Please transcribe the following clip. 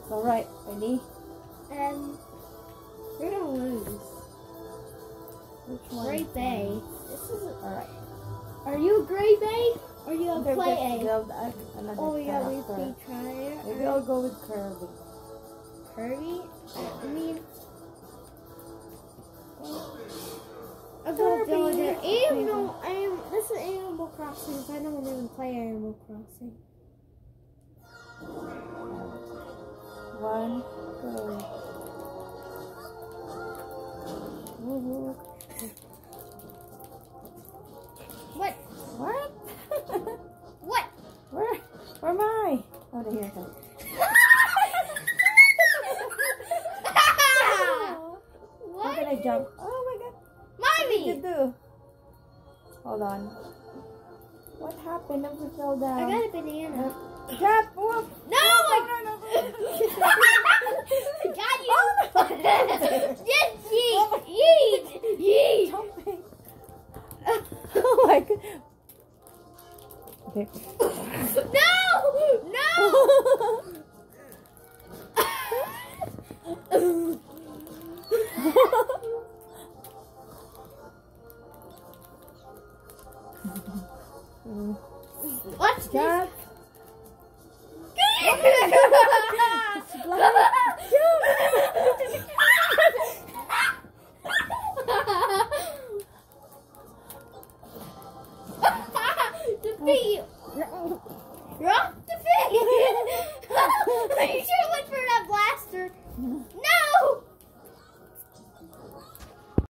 Alright, ready? We're gonna lose. Which one? Gray Bay. This is alright. Are you a Gray Bay? Or you a Okay, Play let's A? build another Oh yeah, we character. try it. Maybe I'll go with Kirby. Kirby? I mean, I'll go build it. This is Animal Crossing. I don't even play Animal Crossing. One, go. Woohoo. What? What? What? Where am I? Oh, here it comes. What? How can I jump? Oh my god. Mommy! What did you do? Hold on. What happened if we fell down? I got a banana. Jump! Whoop! No! No! I got you! Just yeet! Yeet! Jumping. Oh my god. Okay. No! No! What's this? Jump! The feet.